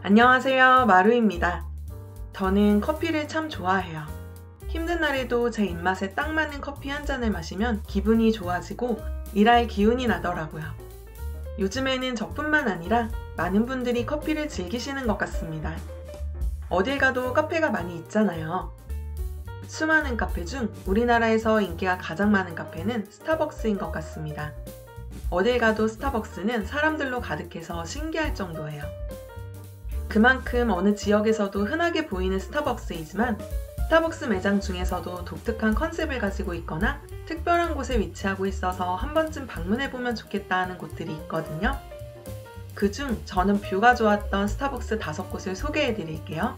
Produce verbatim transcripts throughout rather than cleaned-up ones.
안녕하세요, 마루입니다. 저는 커피를 참 좋아해요. 힘든 날에도 제 입맛에 딱 맞는 커피 한 잔을 마시면 기분이 좋아지고 일할 기운이 나더라고요. 요즘에는 저뿐만 아니라 많은 분들이 커피를 즐기시는 것 같습니다. 어딜 가도 카페가 많이 있잖아요. 수많은 카페 중 우리나라에서 인기가 가장 많은 카페는 스타벅스인 것 같습니다. 어딜 가도 스타벅스는 사람들로 가득해서 신기할 정도예요. 그만큼 어느 지역에서도 흔하게 보이는 스타벅스이지만 스타벅스 매장 중에서도 독특한 컨셉을 가지고 있거나 특별한 곳에 위치하고 있어서 한 번쯤 방문해보면 좋겠다 하는 곳들이 있거든요. 그중 저는 뷰가 좋았던 스타벅스 다섯 곳을 소개해드릴게요.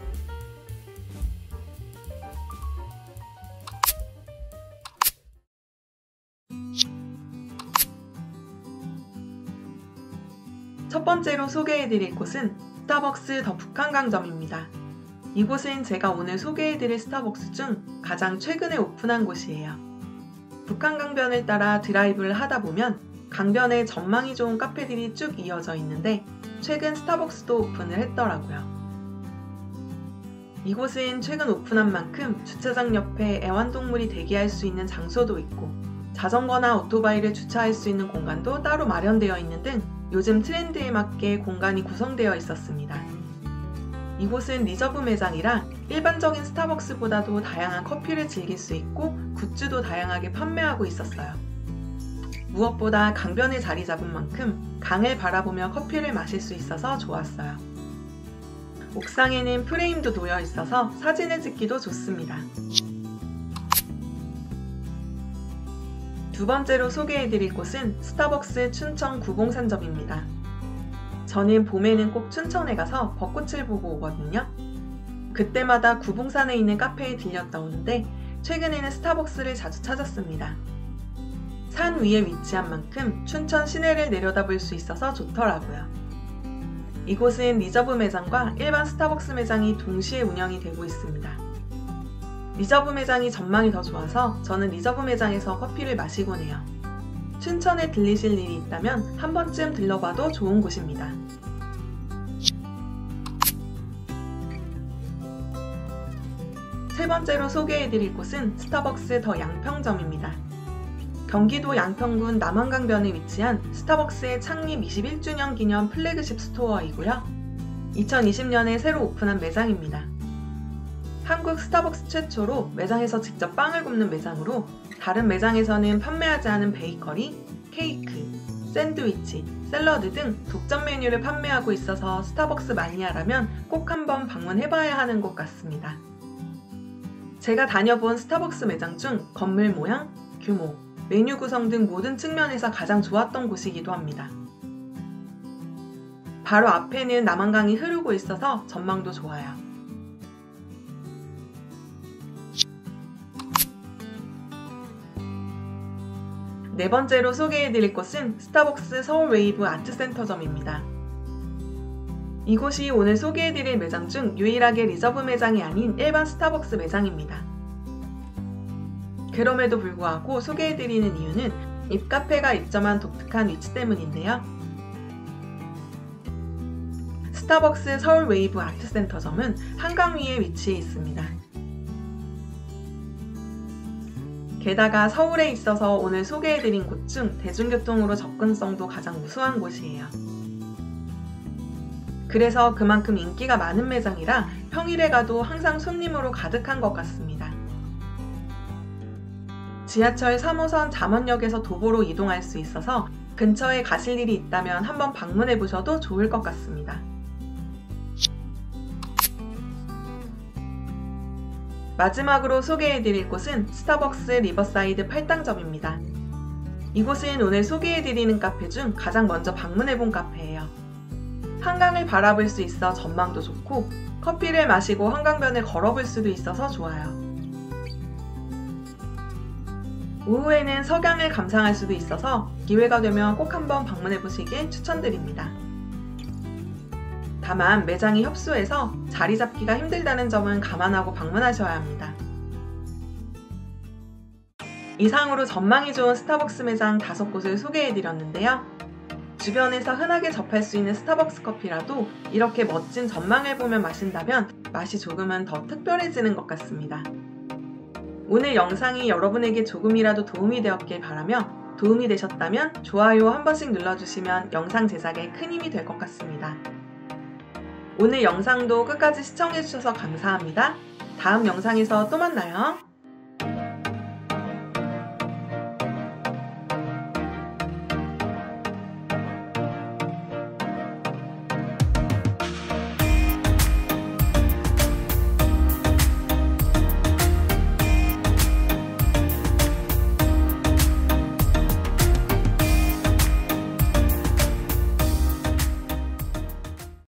첫 번째로 소개해드릴 곳은 스타벅스 더 북한강점입니다. 이곳은 제가 오늘 소개해드릴 스타벅스 중 가장 최근에 오픈한 곳이에요. 북한강변을 따라 드라이브를 하다 보면 강변에 전망이 좋은 카페들이 쭉 이어져 있는데 최근 스타벅스도 오픈을 했더라고요. 이곳은 최근 오픈한 만큼 주차장 옆에 애완동물이 대기할 수 있는 장소도 있고 자전거나 오토바이를 주차할 수 있는 공간도 따로 마련되어 있는 등 요즘 트렌드에 맞게 공간이 구성되어 있었습니다. 이곳은 리저브 매장이라 일반적인 스타벅스보다도 다양한 커피를 즐길 수 있고 굿즈도 다양하게 판매하고 있었어요. 무엇보다 강변에 자리 잡은 만큼 강을 바라보며 커피를 마실 수 있어서 좋았어요. 옥상에는 프레임도 놓여 있어서 사진을 찍기도 좋습니다. 두 번째로 소개해드릴 곳은 스타벅스 춘천 구봉산점입니다. 저는 봄에는 꼭 춘천에 가서 벚꽃을 보고 오거든요. 그때마다 구봉산에 있는 카페에 들렸다 오는데 최근에는 스타벅스를 자주 찾았습니다. 산 위에 위치한 만큼 춘천 시내를 내려다볼 수 있어서 좋더라고요. 이곳은 리저브 매장과 일반 스타벅스 매장이 동시에 운영이 되고 있습니다. 리저브 매장이 전망이 더 좋아서 저는 리저브 매장에서 커피를 마시곤 해요. 춘천에 들리실 일이 있다면 한 번쯤 들러봐도 좋은 곳입니다. 세 번째로 소개해드릴 곳은 스타벅스 더 양평점입니다. 경기도 양평군 남한강변에 위치한 스타벅스의 창립 이십일 주년 기념 플래그십 스토어이고요. 이천이십 년에 새로 오픈한 매장입니다. 한국 스타벅스 최초로 매장에서 직접 빵을 굽는 매장으로 다른 매장에서는 판매하지 않은 베이커리, 케이크, 샌드위치, 샐러드 등 독점 메뉴를 판매하고 있어서 스타벅스 마니아라면 꼭 한번 방문해봐야 하는 곳 같습니다. 제가 다녀본 스타벅스 매장 중 건물 모양, 규모, 메뉴 구성 등 모든 측면에서 가장 좋았던 곳이기도 합니다. 바로 앞에는 남한강이 흐르고 있어서 전망도 좋아요. 네 번째로 소개해드릴 곳은 스타벅스 서울 웨이브 아트센터점입니다. 이곳이 오늘 소개해드릴 매장 중 유일하게 리저브 매장이 아닌 일반 스타벅스 매장입니다. 그럼에도 불구하고 소개해드리는 이유는 입카페가 입점한 독특한 위치 때문인데요. 스타벅스 서울 웨이브 아트센터점은 한강 위에 위치해 있습니다. 게다가 서울에 있어서 오늘 소개해드린 곳 중 대중교통으로 접근성도 가장 우수한 곳이에요. 그래서 그만큼 인기가 많은 매장이라 평일에 가도 항상 손님으로 가득한 것 같습니다. 지하철 삼 호선 잠원역에서 도보로 이동할 수 있어서 근처에 가실 일이 있다면 한번 방문해보셔도 좋을 것 같습니다. 마지막으로 소개해드릴 곳은 스타벅스 리버사이드 팔당점입니다. 이곳은 오늘 소개해드리는 카페 중 가장 먼저 방문해본 카페예요. 한강을 바라볼 수 있어 전망도 좋고 커피를 마시고 한강변을 걸어볼 수도 있어서 좋아요. 오후에는 석양을 감상할 수도 있어서 기회가 되면 꼭 한번 방문해보시길 추천드립니다. 다만 매장이 협소해서 자리 잡기가 힘들다는 점은 감안하고 방문하셔야 합니다. 이상으로 전망이 좋은 스타벅스 매장 다섯 곳을 소개해드렸는데요. 주변에서 흔하게 접할 수 있는 스타벅스 커피라도 이렇게 멋진 전망을 보며 마신다면 맛이 조금은 더 특별해지는 것 같습니다. 오늘 영상이 여러분에게 조금이라도 도움이 되었길 바라며 도움이 되셨다면 좋아요 한 번씩 눌러주시면 영상 제작에 큰 힘이 될 것 같습니다. 오늘 영상도 끝까지 시청해주셔서 감사합니다. 다음 영상에서 또 만나요.